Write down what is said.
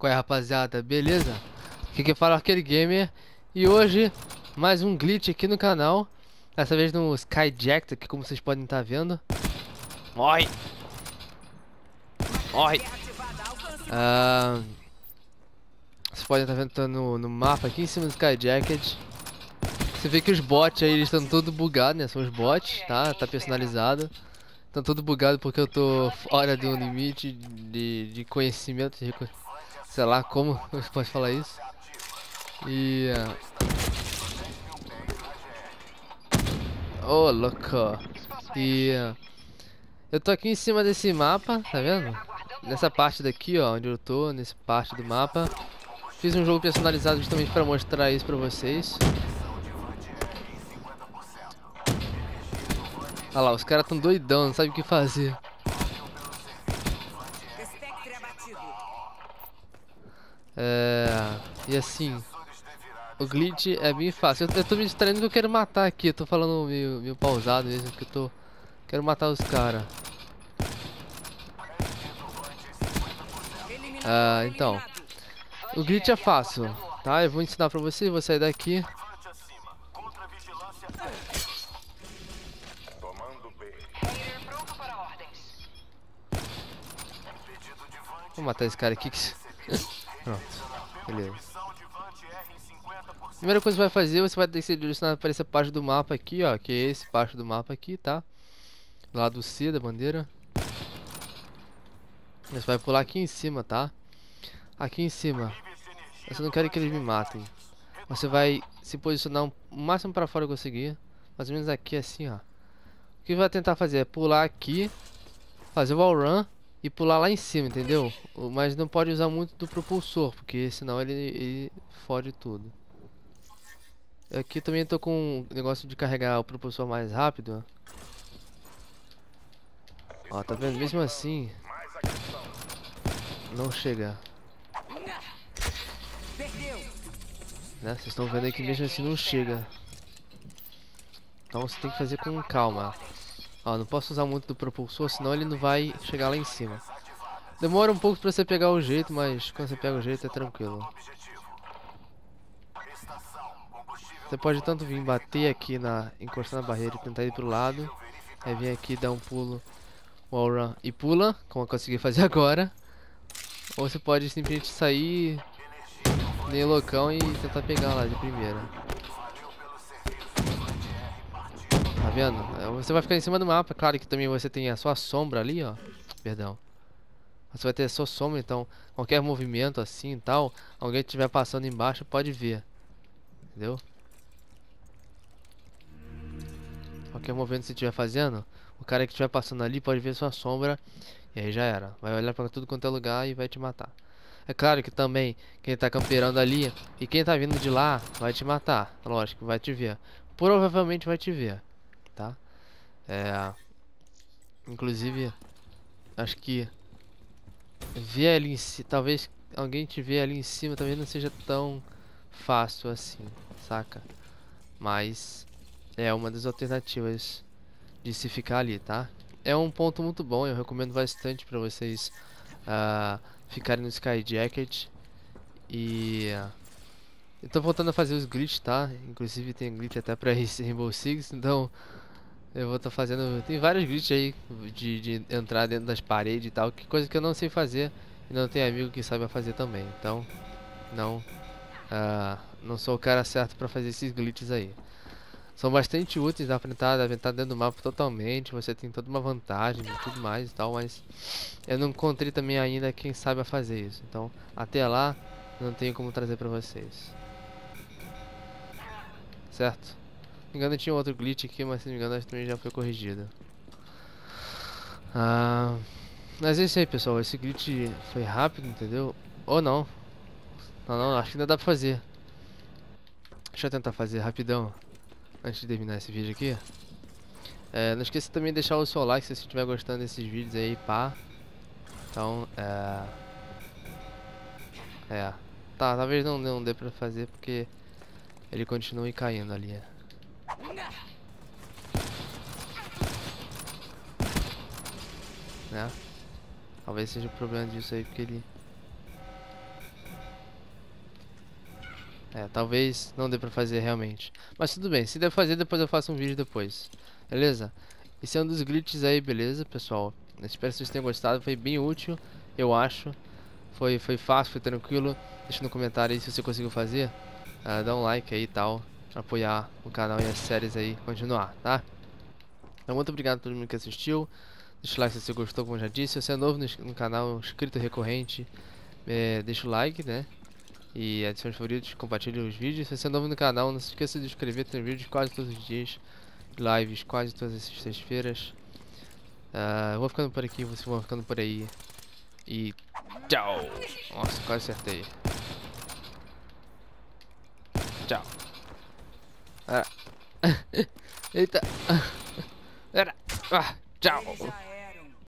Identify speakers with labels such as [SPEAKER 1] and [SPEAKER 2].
[SPEAKER 1] Qual é, rapaziada? Beleza? Aqui quem fala é aquele gamer. E hoje, mais um glitch aqui no canal. Dessa vez no Skyjacked, aqui como vocês podem estar vendo. Morre! Morre! Vocês podem estar vendo, tô no mapa aqui em cima do Skyjacked. Você vê que os bots aí, eles estão todos bugados, né? São os bots, tá? Tá personalizado. Estão todos bugados porque eu tô fora do limite de conhecimento, sei lá como eu posso falar isso. E... Ô, louco. E... eu tô aqui em cima desse mapa, tá vendo? Nessa parte daqui, ó, onde eu tô, nessa parte do mapa. Fiz um jogo personalizado justamente pra mostrar isso pra vocês. Olha lá, os caras tão doidão, não sabem o que fazer. E assim, o glitch é bem fácil. Eu tô me distraindo que eu quero matar aqui. Eu tô falando meio pausado mesmo, que eu quero matar os caras. Então, o glitch é fácil, tá? Eu vou ensinar pra você, vou sair daqui. Vou matar esse cara aqui. Pronto, beleza. Primeira coisa que você vai fazer, você vai descer direcionar para essa parte do mapa aqui, ó. Que é esse parte do mapa aqui, tá? Do lado C da bandeira. Você vai pular aqui em cima, tá? Aqui em cima. Eu não quero que eles me matem. Você vai se posicionar o máximo para fora que conseguir. Mais ou menos aqui assim, ó. O que vai tentar fazer é pular aqui, fazer o wall run e pular lá em cima, entendeu? Mas não pode usar muito do propulsor, porque senão ele fode tudo. Aqui também tô com um negócio de carregar o propulsor mais rápido. Ó, tá vendo? Mesmo assim, não chega. Né? Vocês estão vendo aí que mesmo assim não chega. Então você tem que fazer com calma. Ó, não posso usar muito do propulsor, senão ele não vai chegar lá em cima. Demora um pouco pra você pegar o jeito, mas quando você pega o jeito é tranquilo. Você pode tanto vir bater aqui encostar na barreira e tentar ir pro lado. Aí vem aqui, dá um pulo, wall run e pula, como eu consegui fazer agora. Ou você pode simplesmente sair nem loucão e tentar pegar lá de primeira. Tá vendo? Você vai ficar em cima do mapa. Claro que também você tem a sua sombra ali, ó. Perdão. Você vai ter a sua sombra, então qualquer movimento assim e tal, alguém que estiver passando embaixo pode ver. Entendeu? Qualquer movimento que você estiver fazendo, o cara que estiver passando ali pode ver sua sombra. E aí já era. Vai olhar pra tudo quanto é lugar e vai te matar. É claro que também quem tá camperando ali e quem tá vindo de lá vai te matar. Lógico, vai te ver. Provavelmente vai te ver, tá? Inclusive, acho que ver ali em cima, talvez alguém te ver ali em cima também não seja tão fácil assim, saca? Mas é uma das alternativas de se ficar ali, tá? É um ponto muito bom, eu recomendo bastante pra vocês ficarem no Skyjacked. E eu tô voltando a fazer os glitches, tá? Inclusive tem glitch até pra esse Rainbow Six, então eu vou estar fazendo... Tem vários glitches aí de entrar dentro das paredes e tal, que coisa que eu não sei fazer e não tenho amigo que saiba fazer também. Então, não sou o cara certo pra fazer esses glitches aí. São bastante úteis, dá pra entrar dentro do mapa totalmente, você tem toda uma vantagem e tudo mais e tal, mas eu não encontrei também ainda quem saiba fazer isso. Então, até lá, não tenho como trazer pra vocês. Certo? Se não me engano tinha outro glitch aqui, mas se não me engano também já foi corrigido. Mas é isso aí, pessoal, esse glitch foi rápido, entendeu? Ou não. Não, acho que ainda dá pra fazer. Deixa eu tentar fazer rapidão, antes de terminar esse vídeo aqui. Não esqueça também de deixar o seu like se você estiver gostando desses vídeos aí, pá. Então, tá, talvez não dê pra fazer porque ele continua caindo ali. Né? Talvez seja o problema disso aí, porque ele Talvez não dê pra fazer realmente. Mas tudo bem, se der pra fazer, depois eu faço um vídeo depois. Beleza? Esse é um dos glitches aí, beleza, pessoal? Eu espero que vocês tenham gostado, foi bem útil, eu acho. Foi fácil, foi tranquilo. Deixa no comentário aí se você conseguiu fazer. Dá um like aí e tal, pra apoiar o canal e as séries aí continuar, tá? Então muito obrigado a todo mundo que assistiu. Deixa o like se você gostou, como eu já disse. Se você é novo no canal, inscrito recorrente, deixa o like, né? E adicione os favoritos, compartilhe os vídeos. Se você é novo no canal, não se esqueça de se inscrever, tem vídeos quase todos os dias. Lives quase todas as sextas-feiras. Eu vou ficando por aqui, vocês vão ficando por aí. E tchau! Nossa, quase acertei. Tchau. Eita. Tchau.